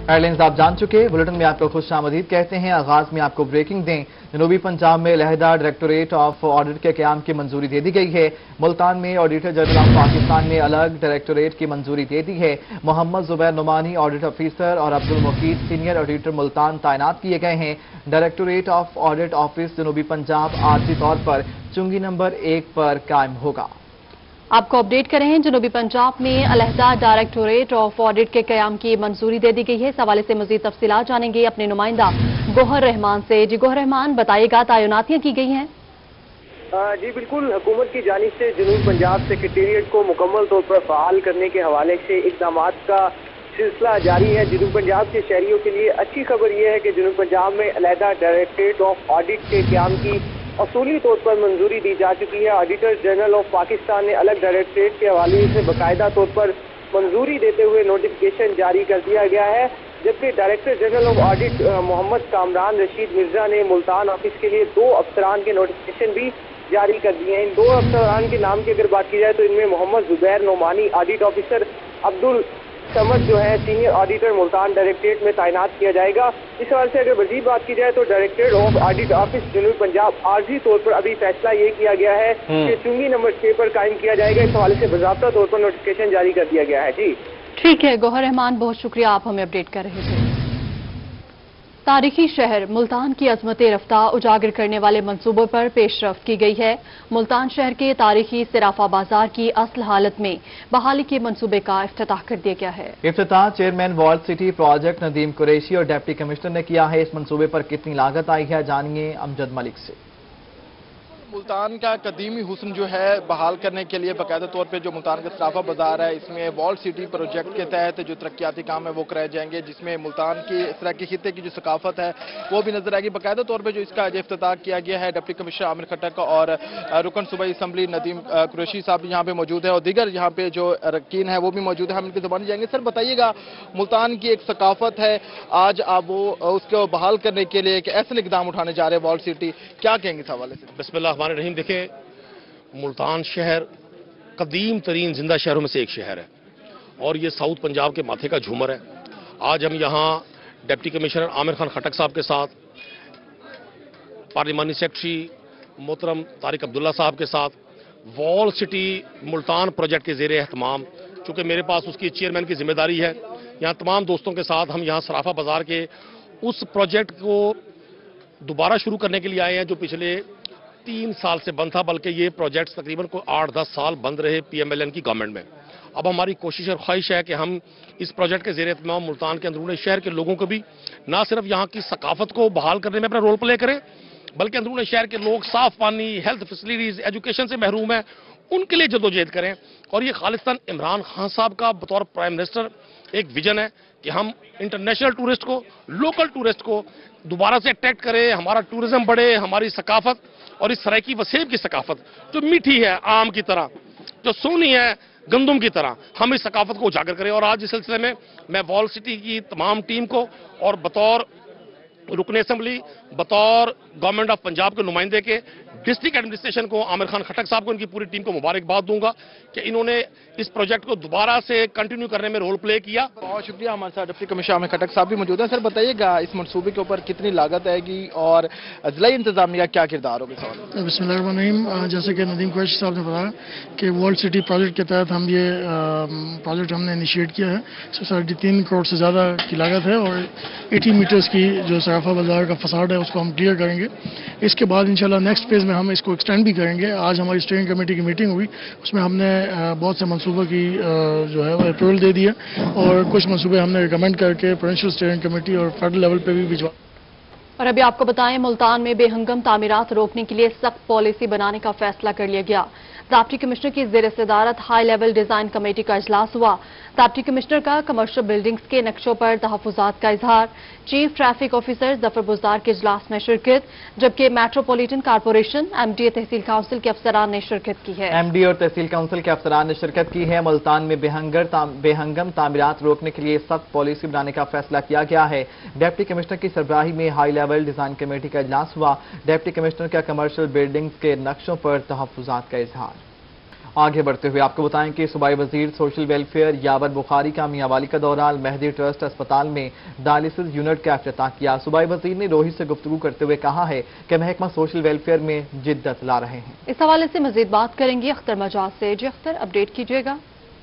Headlines आप जान चुके। बुलेटिन में आपको खुशामदीद कहते हैं। आगाज में आपको ब्रेकिंग दें। जनूबी पंजाब में अलहदा डायरेक्टोरेट ऑफ ऑडिट के क़याम की मंजूरी दे दी गई है। मुल्तान में ऑडिटर जनरल ऑफ पाकिस्तान ने अलग डायरेक्टोरेट की मंजूरी दे दी है। मोहम्मद जुबैर नुमानी ऑडिट ऑफिसर और अब्दुल मुकीद सीनियर ऑडिटर मुल्तान तैनात किए गए हैं। डायरेक्टोरेट ऑफ ऑडिट ऑफिस जनूबी पंजाब आर्जी तौर पर चुंगी नंबर 1 पर कायम होगा। आपको अपडेट करें हैं। जनूबी पंजाब में अलहदा डायरेक्टोरेट ऑफ ऑडिट के क़याम की मंजूरी दे दी गई है। इस हवाले से मजीद तफसीलात जानेंगे अपने नुमाइंदा गोहर रहमान से। जी गोहर रहमान, बताइएगा, तैनातियां की गई हैं? जी बिल्कुल, हुकूमत की जानिब से जनूबी पंजाब सेक्रेटेरिएट को मुकम्मल तौर पर फ़आल करने के हवाले से इक़दामात का सिलसिला जारी है। जनूबी पंजाब के शहरियों के लिए अच्छी खबर यह है कि जनूबी पंजाब में अलहदा डायरेक्टोरेट ऑफ ऑडिट के क़याम की असूली तौर पर मंजूरी दी जा चुकी है। ऑडिटर जनरल ऑफ पाकिस्तान ने अलग डायरेक्टोरेट के हवाले से बाकायदा तौर पर मंजूरी देते हुए नोटिफिकेशन जारी कर दिया गया है, जबकि director general of audit Mohammad Kamran Rashid Mirza ने मुल्तान ऑफिस के लिए 2 अफसरान के नोटिफिकेशन भी जारी कर दिए हैं। इन 2 अफसरान के नाम की अगर बात की जाए तो इनमें मोहम्मद जुबैर नुमानी ऑडिट ऑफिसर, अब्दुल समद जो है सीनियर ऑडिटर मुल्तान डायरेक्टरेट में तैनात किया जाएगा। इस हवाले से अगर मजीद बात की जाए तो डायरेक्टरेट ऑफ ऑडिट ऑफिस जनूबी पंजाब आर्जी तौर पर अभी फैसला ये किया गया है कि चुंगी नंबर 6 पर कायम किया जाएगा। इस हवाले से बाज़ाब्ता तौर पर नोटिफिकेशन जारी कर दिया गया है। जी ठीक है गोहर रहमान, बहुत शुक्रिया, आप हमें अपडेट कर रहे थे। तारीखी शहर मुल्तान की अजमत रफ्ता उजागर करने वाले मंसूबों पर पेशरफ्त की गई है। मुल्तान शहर के तारीखी सिराफा बाजार की असल हालत में बहाली के मंसूबे का इफ्तिताह कर दिया गया है। इफ्तिताह chairman walled city project Nadeem Qureshi और डिप्टी कमिश्नर ने किया है। इस मंसूबे पर कितनी लागत आई है, जानिए अमजद मलिक से। मुल्तान का कदीमी हुस्न जो है बहाल करने के लिए बाकायदा तौर पे जो मुल्तान का सराफा बाजार है, इसमें वॉल्ड सिटी प्रोजेक्ट के तहत जो तरक्याती काम है वो कराए जाएंगे, जिसमें मुल्तान की इस तरह के खिते की जो सकाफत है वो भी नजर आएगी। बाकायदा तौर पे जो इसका इफ्तिताह किया गया है, डिप्टी कमिश्नर आमिर खट्टक और रुकन सूबाई असम्बली नदीम कुरैशी साहब भी यहाँ पे मौजूद है और दीगर यहाँ पे जो अरकान है वो भी मौजूद है। हम इनकी ज़बानी जाएंगे। सर बताइएगा, मुल्तान की एक सकाफत है, आज आप वो उसको बहाल करने के लिए एक ऐसा इकदाम उठाने जा रहे हैं वॉल्ड सिटी, क्या कहेंगे इस हवाले से? बिस्मिल्लाह रहीम। देखें, मुल्तान शहर कदीम तरीन जिंदा शहरों में से एक शहर है और ये साउथ पंजाब के माथे का झूमर है। आज हम यहाँ डिप्टी कमिश्नर आमिर खान खटक साहब के साथ, पार्लिमानी सेक्रेटरी मोहतरम तारिक अब्दुल्ला साहब के साथ वॉल सिटी मुल्तान प्रोजेक्ट के ज़ेर एहतमाम, चूँकि मेरे पास उसकी चेयरमैन की जिम्मेदारी है, यहाँ तमाम दोस्तों के साथ हम यहाँ सराफा बाजार के उस प्रोजेक्ट को दोबारा शुरू करने के लिए आए हैं जो पिछले 3 साल से बंद था, बल्कि ये प्रोजेक्ट तकरीबन कोई 8-10 साल बंद रहे PMLN की गवर्नमेंट में। अब हमारी कोशिश और ख्वाहिश है कि हम इस प्रोजेक्ट के ज़ेर एहतमाम मुल्तान के अंदरूनी शहर के लोगों को भी ना सिर्फ यहाँ की सकाफत को बहाल करने में अपना रोल प्ले करें, बल्कि अंदरूनी शहर के लोग साफ पानी, हेल्थ फैसिलिटीज, एजुकेशन से महरूम है, उनके लिए जद्दोजहद करें। और ये खालिस्तान इमरान खान साहब का बतौर प्राइम मिनिस्टर एक विजन है कि हम इंटरनेशनल टूरिस्ट को, लोकल टूरिस्ट को दोबारा से अट्रैक्ट करें, हमारा टूरिज्म बढ़े, हमारी सकाफत और इस सराय की वसेब की सकाफत जो मीठी है आम की तरह, जो सोनी है गंदम की तरह, हम इस सकाफत को उजागर करें। और आज इस सिलसिले में मैं वॉल सिटी की तमाम टीम को और बतौर रुकन असम्बली, बतौर गवर्नमेंट ऑफ पंजाब के नुमाइंदे के डिस्ट्रिक्ट एडमिनिस्ट्रेशन को, आमिर खान खटक साहब को, इनकी पूरी टीम को मुबारकबाद दूंगा कि इन्होंने इस प्रोजेक्ट को दोबारा से कंटिन्यू करने में रोल प्ले किया। बहुत शुक्रिया। हमारे साथ डिप्टी कमिश्नर आमिर खटक साहब भी मौजूद हैं। सर बताइएगा, इस मनसूबे के ऊपर कितनी लागत आएगी और जिला इंतजामिया क्या किरदार होगा? सवाल। बिस्मिल्लाहिर्रहमानिर्रहीम। जैसे कि नदीम कुरैशी साहब ने बताया कि वर्ल्ड सिटी प्रोजेक्ट के तहत हम ये प्रोजेक्ट हमने इनिशिएट किया है। 3.5 करोड़ से ज़्यादा की लागत है और 80 मीटर्स की जो सराफा बाजार का फसाड है उसको हम क्लियर करेंगे। इसके बाद इंशाल्लाह नेक्स्ट फेज़ में हम इसको एक्सटेंड भी करेंगे। आज हमारी स्टीयरिंग कमेटी की मीटिंग हुई, उसमें हमने बहुत से मनसूबों की जो है वो अप्रूवल दे दी है और कुछ मनसूबे हमने रिकमेंड करके प्रोविंशियल स्टीयरिंग कमेटी और फेडरल लेवल पे भी भिजवा। और अभी आपको बताएं, मुल्तान में बेहंगम तामीरात रोकने के लिए सख्त पॉलिसी बनाने का फैसला कर लिया गया। डिप्टी कमिश्नर की ज़ेर सदारत हाई लेवल डिजाइन कमेटी का इजलास हुआ। डिप्टी कमिश्नर का कमर्शियल बिल्डिंग्स के नक्शों पर तहफ़्फ़ुज़ात का इजहार, chief traffic officer Zafar Buzdar के इजलास में शिरकत, जबकि metropolitan corporation, MDA tehsil council के अफसरान ने शिरकत की है। MDA और तहसील काउंसिल के अफसरान ने शिरकत की है। मुल्तान में बेहंगम तामीरात रोकने के लिए सख्त पॉलिसी बनाने का फैसला किया गया है। डिप्टी कमिश्नर की सरबराही में हाई लेवल डिजाइन कमेटी का इजलास हुआ। डिप्टी कमिश्नर का कमर्शियल बिल्डिंग्स के नक्शों पर तहफ़्फ़ुज़ात का इजहार। आगे बढ़ते हुए आपको बताएं कि सूबाई वजीर सोशल वेलफेयर यावर बुखारी का मियांवाली का दौरान मेहदी ट्रस्ट अस्पताल में डायलिसिस यूनिट का इफ्तिताह किया। सूबाई वजीर ने रोहित से गुफ्तगू करते हुए कहा है कि महकमा सोशल वेलफेयर में जिद्दत ला रहे हैं। इस हवाले से मजीद बात करेंगे अख्तर मजाज से। जी अख्तर, अपडेट कीजिएगा।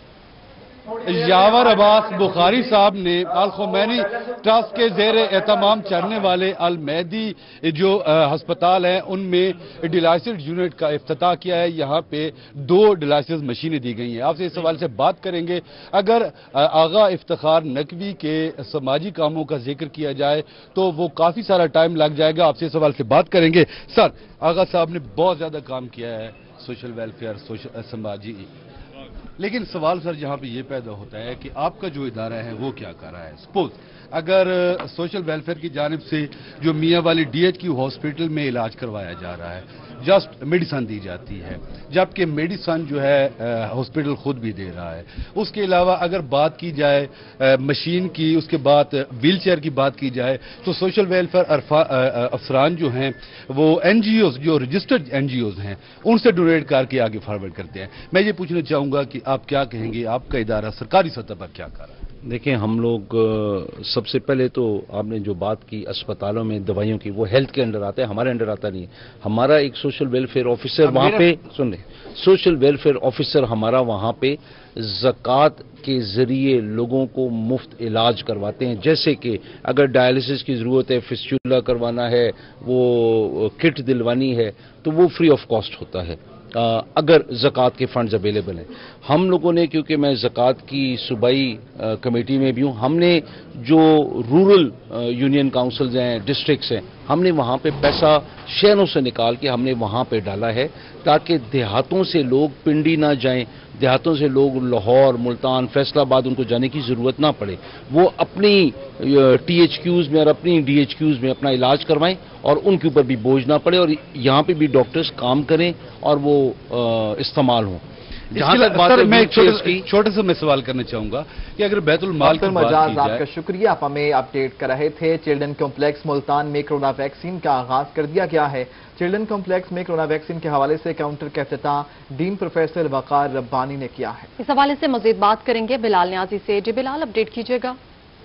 यावर अब्बास बुखारी साहब ने अल खुमैनी ट्रस्ट के जेर एहतमाम चलने वाले अल मेहदी जो हस्पताल है उनमें डायलिसिस यूनिट का इफ्तिताह किया है। यहाँ पे 2 डायलिसिस मशीनें दी गई हैं। आपसे इस सवाल से बात करेंगे। अगर आगा इफ्तिखार नकवी के समाजी कामों का जिक्र किया जाए तो वो काफ़ी सारा टाइम लग जाएगा। आपसे इस सवाल से बात करेंगे। सर, आगा साहब ने बहुत ज़्यादा काम किया है सोशल वेलफेयर समाजी, लेकिन सवाल सर यहाँ पे ये पैदा होता है कि आपका जो इदारा है वो क्या कर रहा है। सपोज अगर सोशल वेलफेयर की जानिब से जो मियांवाली DHQ हॉस्पिटल में इलाज करवाया जा रहा है, जस्ट मेडिसन दी जाती है, जबकि मेडिसन जो है हॉस्पिटल खुद भी दे रहा है। उसके अलावा अगर बात की जाए मशीन की, उसके बाद व्हील चेयर की बात की जाए तो सोशल वेलफेयर अफसरान जो हैं वो NGOs, जो रजिस्टर्ड NGOs हैं, उनसे डोनेट करके आगे फॉरवर्ड करते हैं। मैं ये पूछना चाहूँगा कि आप क्या कहेंगे, आपका इदारा सरकारी सतह पर क्या कर रहा है? देखिए, हम लोग सबसे पहले तो आपने जो बात की अस्पतालों में दवाइयों की, वो हेल्थ के अंडर आता है, हमारे अंडर आता नहीं है। हमारा एक सोशल वेलफेयर ऑफिसर वहाँ पे, सुन रहे, सोशल वेलफेयर ऑफिसर हमारा वहाँ पे ज़कात के ज़रिए लोगों को मुफ्त इलाज करवाते हैं। जैसे कि अगर डायलिसिस की ज़रूरत है, फिस्टुला करवाना है, वो किट दिलवानी है, तो वो फ्री ऑफ कॉस्ट होता है अगर ज़कात के फंड्स अवेलेबल हैं। हम लोगों ने, क्योंकि मैं ज़कात की सूबाई कमेटी में भी हूँ, हमने जो रूरल यूनियन काउंसिल्स हैं, डिस्ट्रिक्ट्स हैं, हमने वहाँ पे पैसा शहरों से निकाल के हमने वहाँ पे डाला है ताकि देहातों से लोग पिंडी ना जाएं, देहातों से लोग लाहौर, मुल्तान, फैसलाबाद उनको जाने की ज़रूरत ना पड़े। वो अपनी THQs में और अपनी DHQs में अपना इलाज करवाएं और उनके ऊपर भी बोझ ना पड़े और यहाँ पे भी डॉक्टर्स काम करें और वो इस्तेमाल हों। जहाँ तक बात है, मैं एक छोटे से मैं सवाल करना चाहूंगा कि अगर बैतुल माल की बात की जाए। आपका शुक्रिया, आप हमें अपडेट कर रहे थे। चिल्ड्रन कॉम्प्लेक्स मुल्तान में कोरोना वैक्सीन का आगाज कर दिया गया है। चिल्ड्रन कॉम्प्लेक्स में कोरोना वैक्सीन के हवाले से काउंटर का इफ्तिताह डीन प्रोफेसर वकार रब्बानी ने किया है। इस हवाले से मजीद बात करेंगे बिलाल न्याजी से। जी बिलाल, अपडेट कीजिएगा।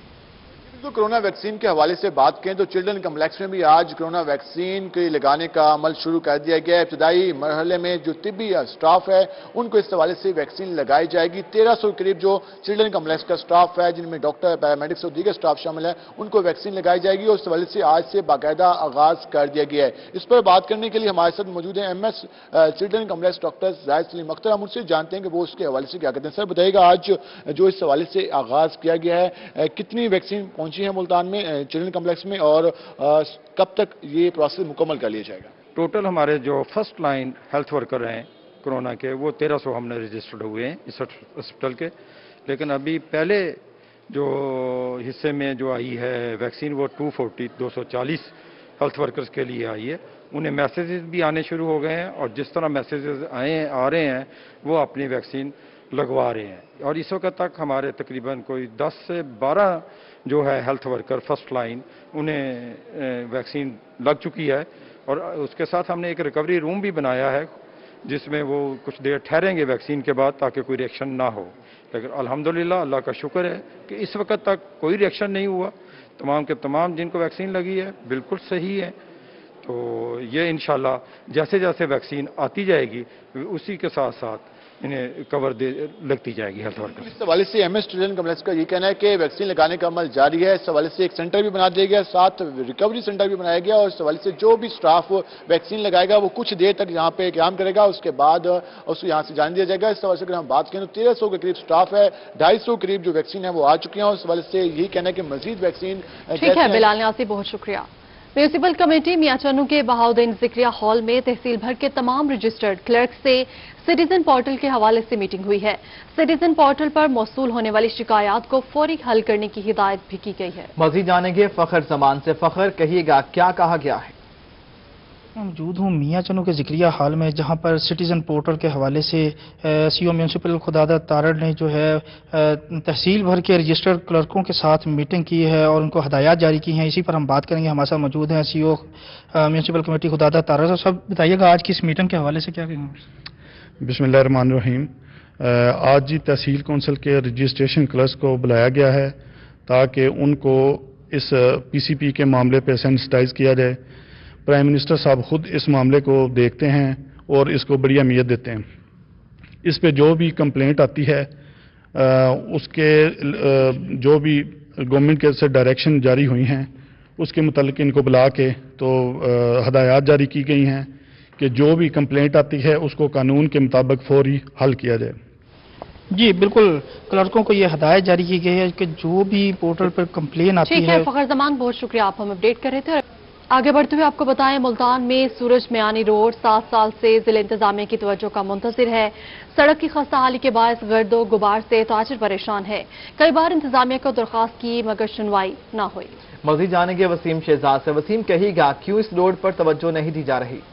तो कोरोना वैक्सीन के हवाले से बात करें तो चिल्ड्रन कम्प्लेक्स में भी आज कोरोना वैक्सीन के लगाने का अमल शुरू कर दिया गया है। इब्तदाई मरहले में जो तिब्बी स्टाफ है उनको इस हवाले से वैक्सीन लगाई जाएगी। 1300 करीब जो चिल्ड्रन कम्प्लेक्स का स्टाफ है, जिनमें डॉक्टर, पैरामेडिक्स और दीगर स्टाफ शामिल है, उनको वैक्सीन लगाई जाएगी और इस हवाले से आज से बाकायदा आगाज कर दिया गया है। इस पर बात करने के लिए हमारे साथ मौजूद है MS children complex doctor Zahid Saleem Akhtar. हम उनसे जानते हैं कि वो उसके हवाले से क्या कहते हैं। सर बताइएगा, आज जो इस हवाले से आगाज किया गया है, कितनी वैक्सीन पहुंची है मुल्तान में चिल्ड्रन कम्प्लेक्स में और कब तक ये प्रोसेस मुकम्मल कर लिया जाएगा? टोटल हमारे जो फर्स्ट लाइन हेल्थ वर्कर हैं कोरोना के, वो 1300 हमने रजिस्टर्ड हुए हैं इस हॉस्पिटल के। लेकिन अभी पहले जो हिस्से में जो आई है वैक्सीन, वो 240 हेल्थ वर्कर्स के लिए आई है। उन्हें मैसेजेस भी आने शुरू हो गए हैं और जिस तरह मैसेजेस आ रहे हैं वो अपनी वैक्सीन लगवा रहे हैं। और इस वक्त तक हमारे तकरीबन कोई 10 से 12 जो है हेल्थ वर्कर फर्स्ट लाइन, उन्हें वैक्सीन लग चुकी है। और उसके साथ हमने एक रिकवरी रूम भी बनाया है जिसमें वो कुछ देर ठहरेंगे वैक्सीन के बाद ताकि कोई रिएक्शन ना हो। लेकिन अल्हम्दुलिल्लाह, अल्लाह का शुक्र है कि इस वक्त तक कोई रिएक्शन नहीं हुआ। तमाम के तमाम जिनको वैक्सीन लगी है बिल्कुल सही है। तो ये इंशाल्लाह जैसे जैसे वैक्सीन आती जाएगी उसी के साथ साथ इन्हें कवर लगती जाएगी हेल्थ वर्कर। इस हवाले से MS चिल्ड्रन कम्प्लेक्स का ये कहना है कि वैक्सीन लगाने का अमल जारी है। इस हवाले से एक सेंटर भी बना दिया गया, साथ रिकवरी सेंटर भी बनाया गया और इस हवाले से जो भी स्टाफ वैक्सीन लगाएगा वो कुछ देर तक यहाँ पे क्याम करेगा, उसके बाद उसको यहाँ से जाने दिया जाएगा। इस हवाले से अगर हम बात करें तो 1300 के करीब स्टाफ है, 250 करीब जो वैक्सीन है वो आ चुकी है और इस हवाले से यही कहना है कि मजीद वैक्सीन। ठीक है बिलाल न्यासी, बहुत शुक्रिया। म्यूनिसिपल कमेटी मियाचनू के बहाउद्दीन ज़िक्रिया हॉल में तहसील भर के तमाम रजिस्टर्ड क्लर्क से सिटीजन पोर्टल के हवाले से मीटिंग हुई है। सिटीजन पोर्टल पर मौसूल होने वाली शिकायत को फौरी हल करने की हिदायत भी की गई है। मजीद जानेंगे फखर जमान से। फखर, कहिएगा क्या कहा गया है? मौजूद हूँ मियाचनू के ज़िक्रिया हाल में, जहाँ पर सिटीज़न पोर्टल के हवाले से CO म्यूनसिपल खुदादा तारड़ ने जो है तहसील भर के रजिस्टर्ड क्लर्कों के साथ मीटिंग की है और उनको हदायत जारी की हैं। इसी पर हम बात करेंगे। हमारे साथ मौजूद हैं CO municipal committee Khudadad Tarar. सब बताइएगा आज की इस मीटिंग के हवाले से क्या कहेंगे? بسم اللہ الرحمن الرحیم۔ آج جی تحصیل کونسل کے رجسٹریشن کلرکس کو بلایا گیا ہے تاکہ ان کو اس پی سی پی کے معاملے پہ سینسٹائز کیا جائے۔ پرائم منسٹر صاحب خود اس معاملے کو دیکھتے ہیں اور اس کو بڑی اہمیت دیتے ہیں۔ اس پہ جو بھی کمپلینٹ آتی ہے اس کے جو بھی گورنمنٹ کے سے ڈائریکشن جاری ہوئی ہیں اس کے متعلق ان کو بلا کے تو ہدایات جاری کی گئی ہیں کہ جو بھی کمپلینٹ آتی ہے اس کو قانون کے مطابق فوری حل کیا جائے۔ جی بالکل، کلرکوں کو یہ ہدایت جاری کی گئی ہے کہ جو بھی پورٹل پر کمپلین آتی ہے۔ ٹھیک ہے فخر زمان، بہت شکریہ، آپ ہم اپڈیٹ کر رہے تھے۔ آگے بڑھتے ہوئے آپ کو بتائیں ملتان میں سورج میانی روڈ 7 سال سے ضلع انتظامیہ کی توجہ کا منتظر ہے۔ سڑک کی خستہ حالی کے باعث گرد و غبار سے تاجر پریشان ہے۔ کئی بار انتظامیہ کو درخواست کی مگر سنوائی نہ ہوئی۔ مزید جانیں گے وسیم شہزاد سے۔ وسیم، کہیے گا کیوں اس روڈ پر توجہ نہیں دی جا رہی؟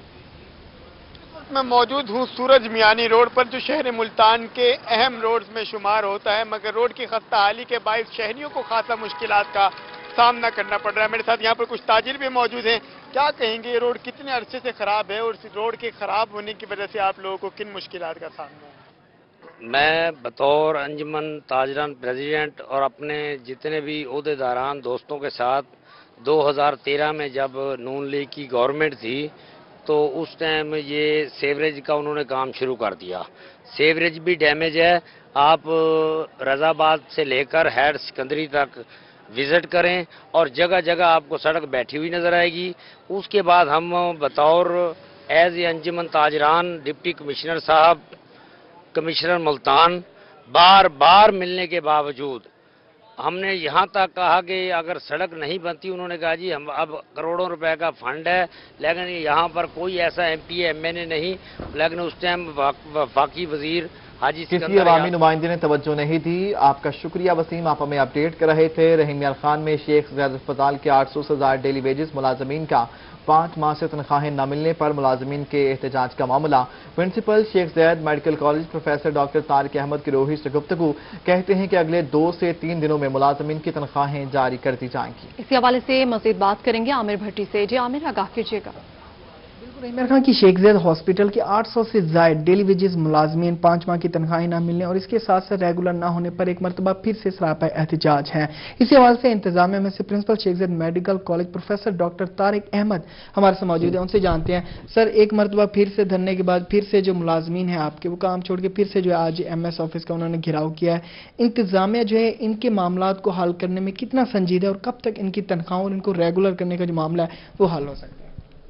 میں موجود ہوں سورج میانی روڈ پر، جو شہر ملتان کے اہم روڈز میں شمار ہوتا ہے، مگر روڈ کی خستہ حالی کے باعث شہریوں کو خاصا مشکلات کا سامنا کرنا پڑ رہا ہے۔ میرے ساتھ یہاں پر کچھ تاجر بھی موجود ہیں۔ کیا کہیں گے یہ روڈ کتنے عرصے سے خراب ہے اور اس روڈ کے خراب ہونے کی وجہ سے آپ لوگوں کو کن مشکلات کا سامنا ہے؟ میں بطور انجمن تاجران پریزیڈنٹ اور اپنے جتنے بھی عہدیداران دوستوں کے ساتھ 2013 میں جب نون لیگ کی گورنمنٹ تھی تو اس ٹائم یہ سیوریج کا انہوں نے کام شروع کر دیا۔ سیوریج بھی ڈیمیج ہے۔ آپ رضا آباد سے لے کر ہیڈ سکندری تک وزٹ کریں اور جگہ جگہ آپ کو سڑک بیٹھی ہوئی نظر آئے گی۔ اس کے بعد ہم بطور ایز اے انجمن تاجران ڈپٹی کمشنر صاحب، کمشنر ملتان بار بار ملنے کے باوجود ہم نے یہاں تک کہا کہ اگر سڑک نہیں بنتی، انہوں نے کہا جی ہم اب کروڑوں روپے کا فنڈ ہے، لیکن یہاں پر کوئی ایسا M P M N A نہیں، لیکن اس ٹائم وفاقی وزیر حاجی کسی عوامی نمائندے نے توجہ نہیں دی۔ آپ کا شکریہ وسیم، آپ ہمیں اپڈیٹ کر رہے تھے۔ رحیم یار خان میں شیخ زید اسپتال کے 800 سے زائد ڈیلی ویجز ملازمین کا 5 ماہ سے تنخواہیں نہ ملنے پر ملازمین کے احتجاج کا معاملہ۔ Principal Sheikh Zayed medical college professor doctor Tariq Ahmed کی روحی سے گفتگو، کہتے ہیں کہ اگلے 2 سے 3 دنوں میں ملازمین کی تنخواہیں جاری کر دی جائیں گی۔ اسی حوالے سے مزید بات کریں گے عامر بھٹی سے۔ جی عامر، آگاہ کیجیے گا۔ عمران خان کی شیخ زید ہاسپٹل کے 800 سے زائد ڈیلی ویجز ملازمین 5 ماہ کی تنخواہیں نہ ملنے اور اس کے ساتھ ساتھ ریگولر نہ ہونے پر ایک مرتبہ پھر سے سراپا احتجاج ہیں۔ اسی حوالے سے انتظامیہ میں سے principal Sheikh Zayed medical college professor doctor Tariq Ahmed ہمارے سے موجود ہیں، ان سے جانتے ہیں سر ایک مرتبہ پھر سے دھرنے کے بعد پھر سے جو ملازمین ہیں آپ کے وہ کام چھوڑ کے پھر سے جو ہے آج ایم ایس آفس کا انہوں نے گھیراؤ کیا ہے، انتظامیہ جو ہے ان کے معاملات کو حل کرنے میں کتنا سنجیدہ ہے اور کب تک ان کی تنخواہوں اور ان کو ریگولر کرنے کا جو معاملہ ہے وہ حل ہو سکتا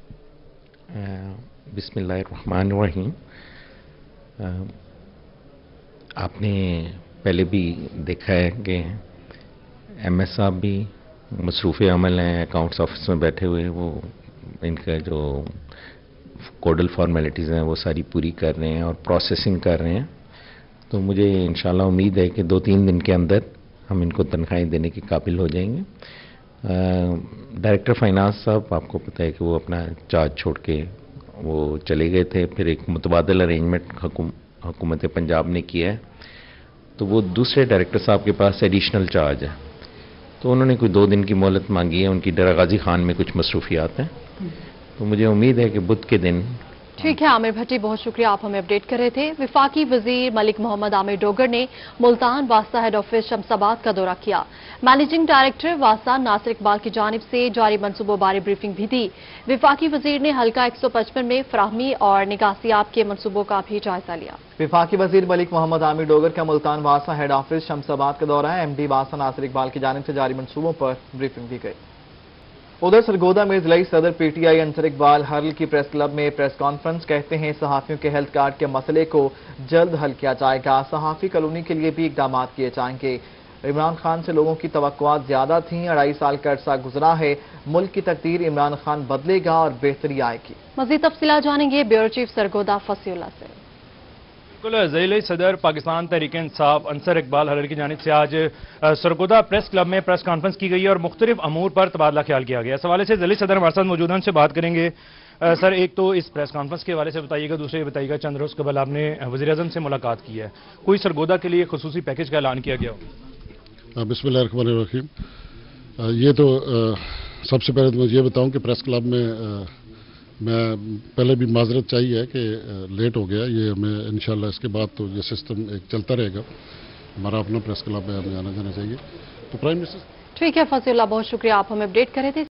ہے؟ بسم اللہ الرحمن الرحیم۔ آپ نے پہلے بھی دیکھا ہے کہ ایم ایس صاحب بھی مصروف عمل ہیں، اکاؤنٹس آفس میں بیٹھے ہوئے، وہ ان کا جو کوڈل فارمیلٹیز ہیں وہ ساری پوری کر رہے ہیں اور پروسیسنگ کر رہے ہیں۔ تو مجھے انشاءاللہ امید ہے کہ 2-3 دن کے اندر ہم ان کو تنخواہیں دینے کے قابل ہو جائیں گے۔ ڈائریکٹر فائنانس صاحب آپ کو پتہ ہے کہ وہ اپنا چارج چھوڑ کے وہ چلے گئے تھے، پھر ایک متبادل ارینجمنٹ حکومت پنجاب نے کیا ہے، تو وہ دوسرے ڈائریکٹر صاحب کے پاس ایڈیشنل چارج ہے، تو انہوں نے کوئی 2 دن کی مہلت مانگی ہے، ان کی ڈیرہ غازی خان میں کچھ مصروفیات ہیں، تو مجھے امید ہے کہ بدھ کے دن۔ ٹھیک ہے عامر بھٹی، بہت شکریہ، آپ ہمیں اپڈیٹ کر رہے تھے۔ وفاقی وزیر ملک محمد عامر ڈوگر نے ملتان واسطہ ہیڈ آفس شمس آباد کا دورہ کیا۔ مینیجنگ ڈائریکٹر واسطہ ناصر اقبال کی جانب سے جاری منصوبوں بارے بریفنگ بھی دی۔ وفاقی وزیر نے حلقہ 155 میں فراہمی اور نگہسیاب کے منصوبوں کا بھی جائزہ لیا۔ وفاقی وزیر ملک محمد عامر ڈوگر کا ملتان واسطہ ہیڈ آفس شمس آباد کا دورہ ہے۔ ایم ڈی واسطہ ناصر اقبال کی جانب سے جاری منصوبوں پر بریفنگ دی گئی۔ ادھر سرگودا میں ضلعی صدر P T I Ansar Iqbal Haral کی پریس کلب میں پریس کانفرنس، کہتے ہیں صحافیوں کے ہیلتھ کارڈ کے مسئلے کو جلد حل کیا جائے گا، صحافی کالونی کے لیے بھی اقدامات کیے جائیں گے۔ عمران خان سے لوگوں کی توقعات زیادہ تھیں، 2.5 سال کا عرصہ گزرا ہے، ملک کی تقدیر عمران خان بدلے گا اور بہتری آئے گی۔ مزید تفصیلات جانیں گے بیورو چیف سرگودا فصیح اللہ سے۔ ضلعی صدر پاکستان تحریک انصاف انصر اقبال ہرل کی جانب سے آج سرگودا پریس کلب میں پریس کانفرنس کی گئی اور مختلف امور پر تبادلہ خیال کیا گیا۔ اس حوالے سے ضلعی صدر ہمارے ساتھ موجود ہیں، ان سے بات کریں گے۔ سر ایک تو اس پریس کانفرنس کے حوالے سے بتائیے گا، دوسرے بتائیے گا چند روز قبل آپ نے وزیر اعظم سے ملاقات کی ہے، کوئی سرگودا کے لیے خصوصی پیکج کا اعلان کیا گیا ہو؟ بسم اللہ الرحمن الرحیم۔ یہ تو سب سے پہلے تو میں یہ بتاؤں کہ پریس کلب میں میں پہلے بھی معذرت چاہیے ہے کہ لیٹ ہو گیا، یہ ہمیں انشاءاللہ اس کے بعد تو یہ سسٹم ایک چلتا رہے گا، ہمارا اپنا پریس کلب ہے، ہمیں آنا جانا چاہیے. تو پرائم منسٹر ٹھیک ہے فضل اللہ، بہت شکریہ، آپ ہمیں اپڈیٹ کرے تھے.